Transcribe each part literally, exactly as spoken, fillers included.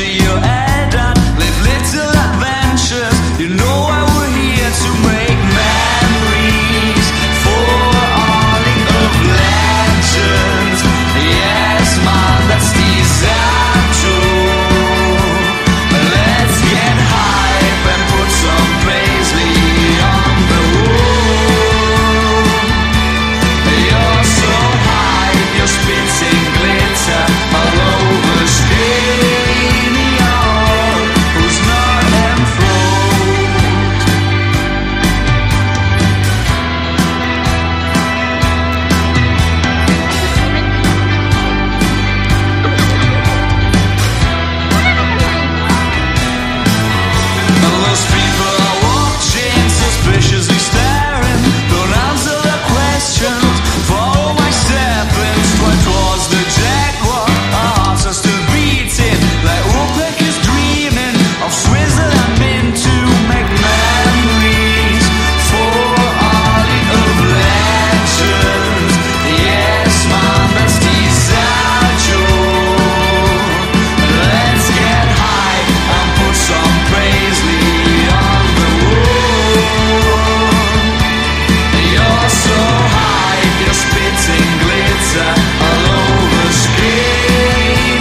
your head and live little adventures. You know why we're here to make memories for all of legends. Yes, man, that's desire true. Let's get hype and put some paisley on the wood. You're so hype, you're spitting glitter all over skin. Who's not enthroned? And those people are watching, suspiciously staring. Don't answer the questions, follow my steppings. Twice towards the jaguar, our hearts are still beating like woodpeckers dreaming of Switzerland meant to make memories for all of legends. Yes, man, that's desire true. Let's get high and put some paisley on the wood. You're so high, you're spitting glitter all over skin.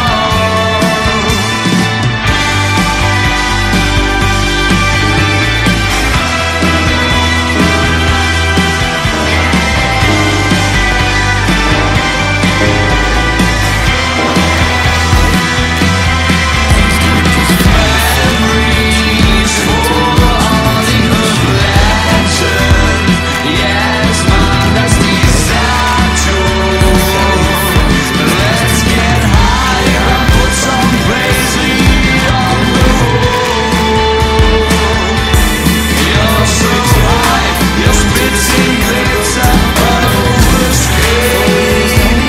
Memories for all of legends. Yes, man, that's desire true. Let's get high and put some paisley on the wood. You're so high, you're spitting glitter all over skin.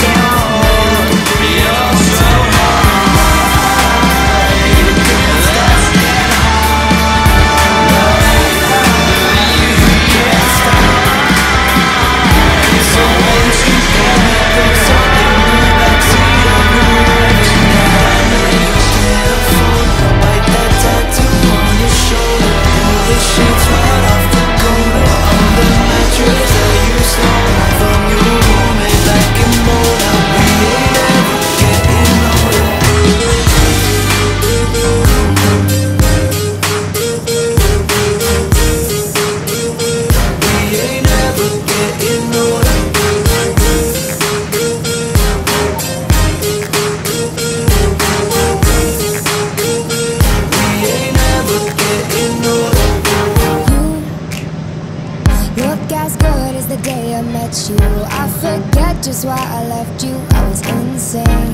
You're so high. Let's get Look as good as the day I met you. I forget just why I left you. I was insane.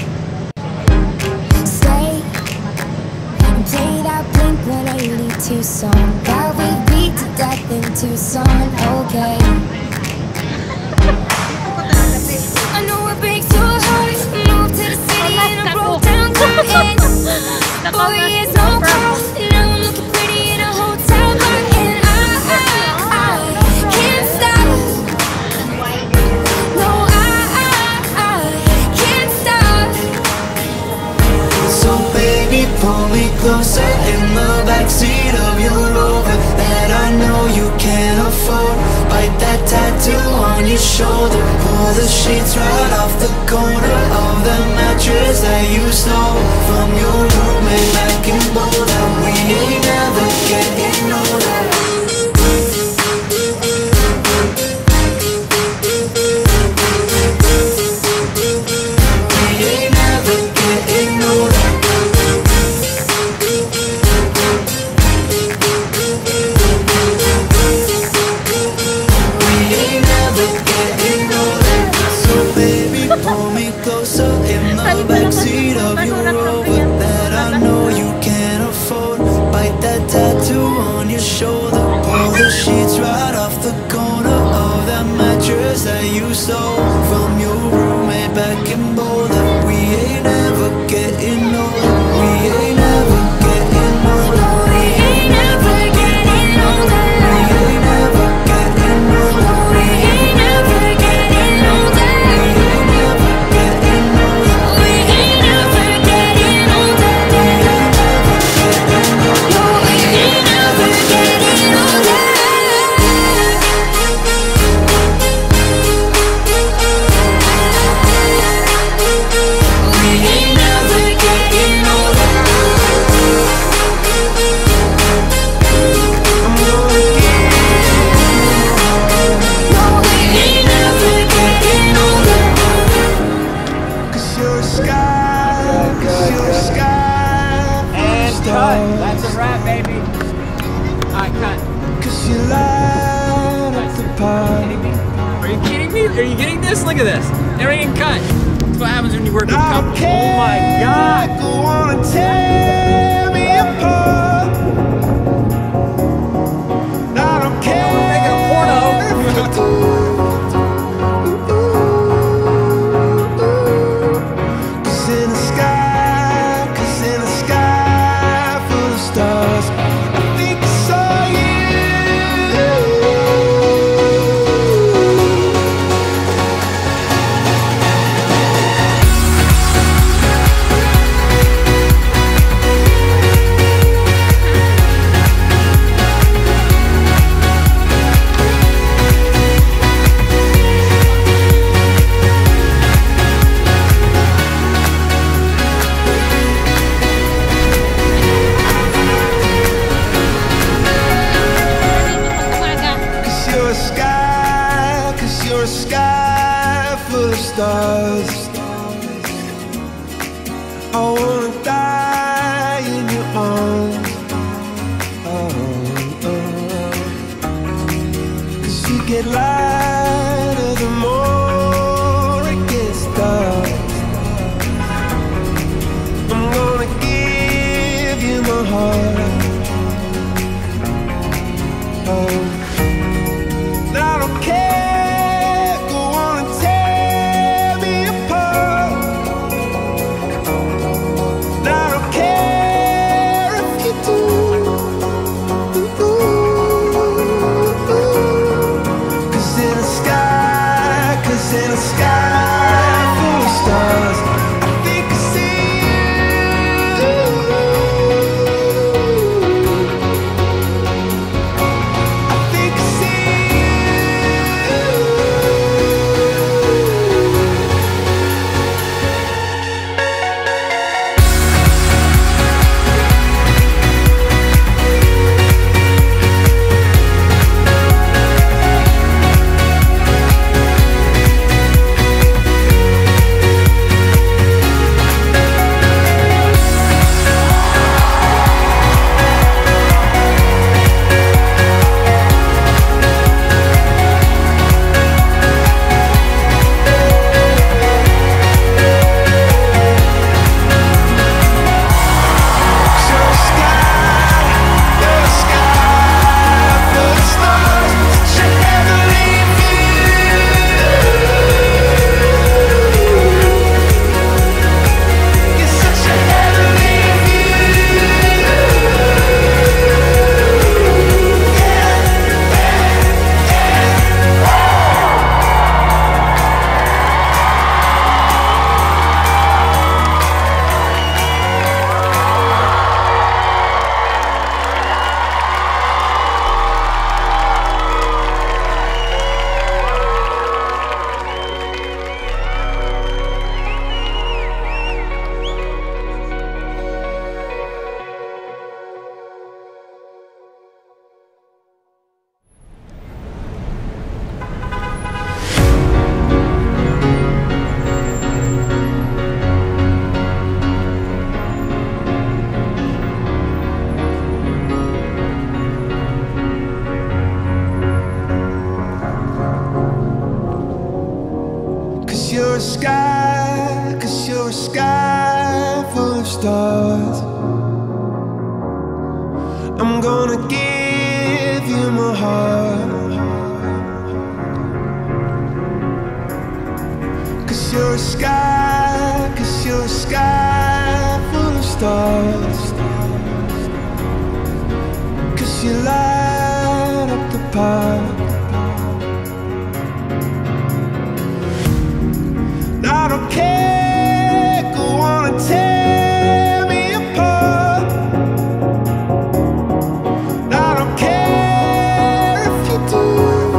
Stay and play that Blink one eighty-two song that we beat to death in Tucson. Okay. I know it breaks your heart. Moved to the city in a broke down car. And four years no call. Now I'm looking pretty in a hotel bar. And I, I, I can't stop. No, I, I, I can't stop. So baby, pull me closer in the backseat of your Rover that I know you can't afford. Bite that tattoo on your shoulder. Pull the sheets right off the corner of the mattress that you stole from your roommate back in Boulder. We ain't never getting older. We ain't never getting older. We ain't never getting older. So baby, pull me closer in the backseat of your Rover that I know you can't afford. Bite that tattoo on your shoulder. Pull the sheets right off the corner of that mattress that you stole from your roommate back in Boulder. We ain't never getting older. We ain't never getting older. We ain't never getting older. We ain't never getting older. We ain't never getting older. We ain't never getting older. We ain't never getting older. you light up the park. Are you kidding me? Are you getting this? Look at this. Everything cut. That's what happens when you work with I don't companies. Oh my god. care, go on and tear me apart. I don't care. Making a porno. Cause in the sky, cause in the sky full of stars, I think I saw you. Cause you're a sky, cause you're a sky full of stars. I wanna die in your arms. Oh, oh. Cause you get lighter the more it gets dark. I'm gonna give you my heart. Oh. I don't care, go on and tear me apart. I don't care if you do. Cause in the sky, cause in the sky full of stars, I think I see you. I think I see Cause you're a sky, cause you're a sky full of stars. I'm gonna give you my heart. Cause you're a sky, cause you're a sky full of stars. Cause you light up the park. I don't care, go on and tear me apart. I don't care if you do.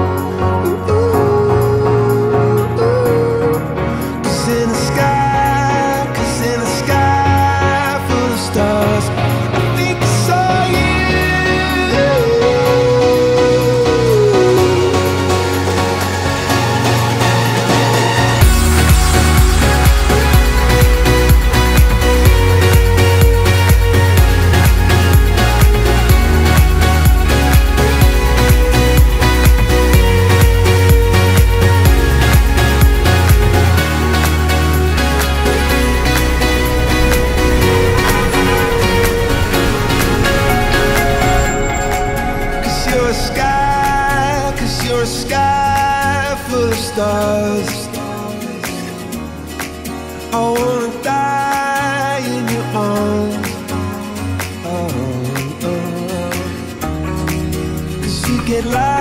Cause in the sky, cause in the sky full of stars, I think I saw you. light.